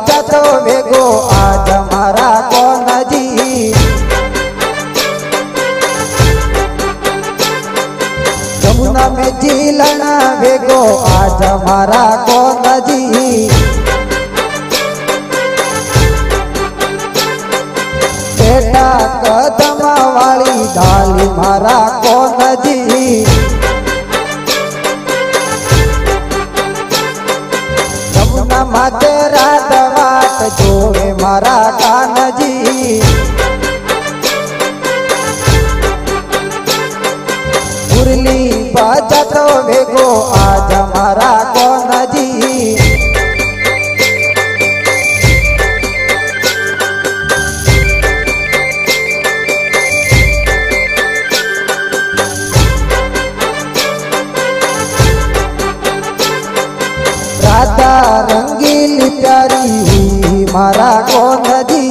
बजातो वेगो आज मारा कौन जी। यमुना में झीलना वेगो आज मारा कौन जी। बेटा कदम वाली डाली मारा कौन जी। यमुना माते रात वाट जोवे मारा कान जी। मुरली बजातो वेगो आज मारा कौन जी। राधा रंगीली प्यारी हुई मारा कौन जी।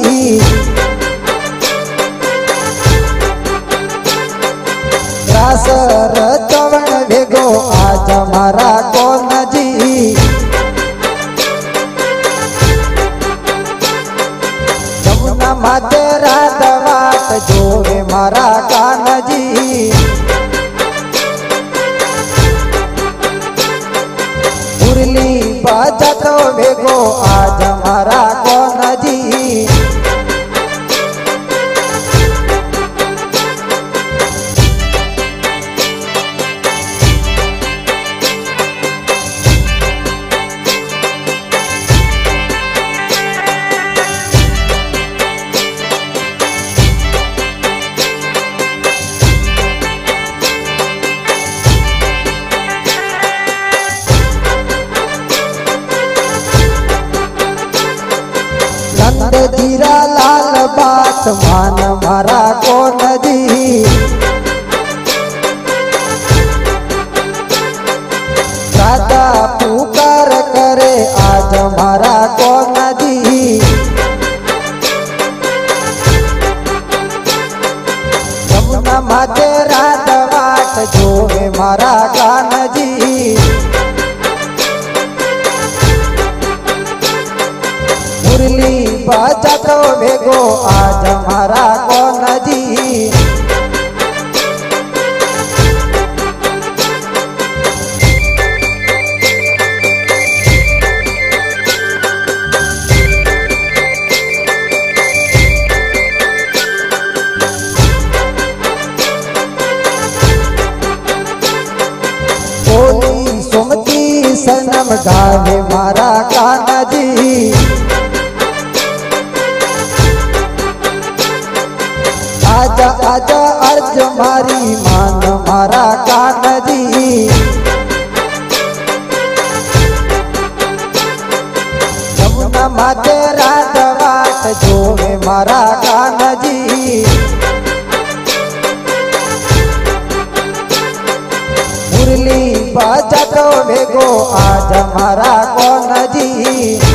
रास रचवण वेगो आज मारा कौन जी। यमुना माते रात वाट जोवे मारा कान जी। मुरली बजातो वेगो आज मारा कौन जी। नंद जीरा लाल बात मान मारा कौन जी। राधा पुकार करे आज मारा कौन जी। यमुना माते रात वाट जोवे मारा कान जी। मुरली बजातो वेगो आज मारा कौन जी। बोली सुमती सनम गावे मारा कान जी। आजा आजा अर्ज मारी मान मारा कान जी। यमुना माते रात वाट जोवे मारा कान जी। मुरली बजातो वेगो आज मारा कौन जी।